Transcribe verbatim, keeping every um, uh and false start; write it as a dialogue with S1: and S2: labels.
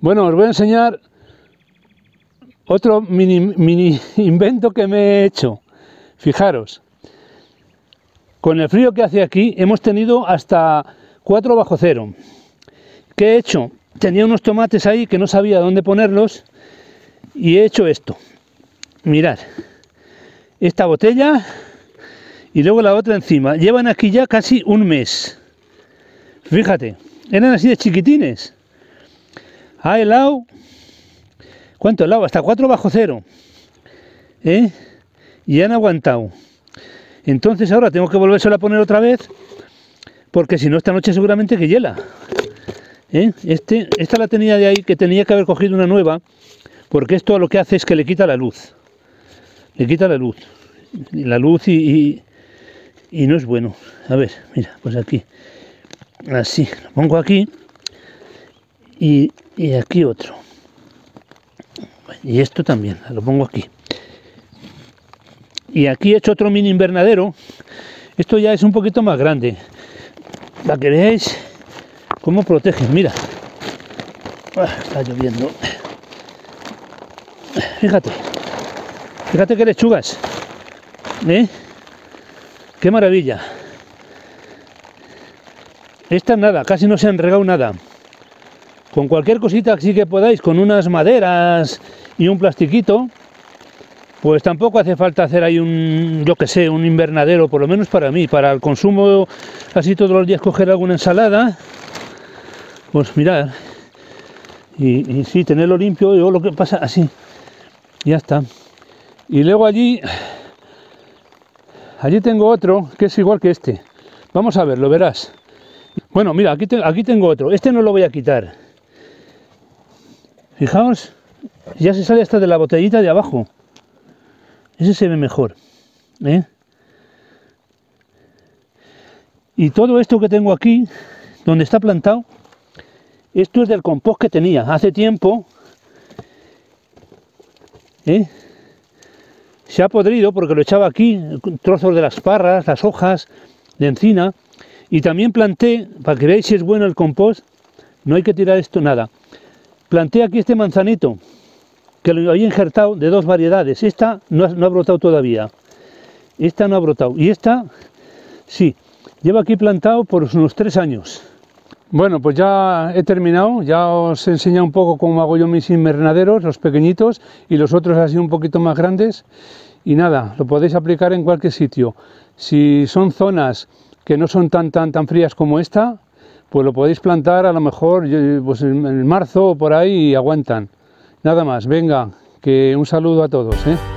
S1: Bueno, os voy a enseñar otro mini, mini invento que me he hecho. Fijaros, con el frío que hace aquí hemos tenido hasta cuatro bajo cero. ¿Qué he hecho? Tenía unos tomates ahí que no sabía dónde ponerlos y he hecho esto. Mirad, esta botella y luego la otra encima. Llevan aquí ya casi un mes. Fíjate, eran así de chiquitines. Ha helado, ¿cuánto helado? Hasta cuatro bajo cero. ¿Eh? Y han aguantado. Entonces ahora tengo que volvérselo a poner otra vez, porque si no esta noche seguramente que hiela. ¿Eh? Este, esta la tenía de ahí, que tenía que haber cogido una nueva, porque esto lo que hace es que le quita la luz. Le quita la luz. La luz y, y, y no es bueno. A ver, mira, pues aquí. Así, lo pongo aquí. Y, y aquí otro. Y esto también, lo pongo aquí. Y aquí he hecho otro mini invernadero. Esto ya es un poquito más grande. Para que veáis cómo protege. Mira. Ah, está lloviendo. Fíjate. Fíjate qué lechugas. ¿Eh? Qué maravilla. Esta nada, casi no se han regado nada. Con cualquier cosita así que podáis, con unas maderas y un plastiquito, pues tampoco hace falta hacer ahí un, yo que sé, un invernadero, por lo menos para mí, para el consumo, así todos los días coger alguna ensalada, pues mirad, y, y sí, tenerlo limpio, y luego lo que pasa, así, ya está. Y luego allí, allí tengo otro, que es igual que este, vamos a ver, lo verás. Bueno, mira, aquí, te, aquí tengo otro, este no lo voy a quitar. Fijaos, ya se sale hasta de la botellita de abajo. Ese se ve mejor, ¿eh? Y todo esto que tengo aquí, donde está plantado, esto es del compost que tenía hace tiempo, ¿eh? Se ha podrido porque lo echaba aquí, trozos de las parras, las hojas de encina, y también planté, para que veáis si es bueno el compost, no hay que tirar esto nada. Planté aquí este manzanito, que lo había injertado de dos variedades. Esta no ha, no ha brotado todavía. Esta no ha brotado. Y esta, sí, lleva aquí plantado por unos tres años. Bueno, pues ya he terminado. Ya os he enseñado un poco cómo hago yo mis invernaderos, los pequeñitos, y los otros así un poquito más grandes. Y nada, lo podéis aplicar en cualquier sitio. Si son zonas que no son tan, tan, tan frías como esta, pues lo podéis plantar a lo mejor pues en marzo o por ahí y aguantan. Nada más, venga, que un saludo a todos, ¿eh?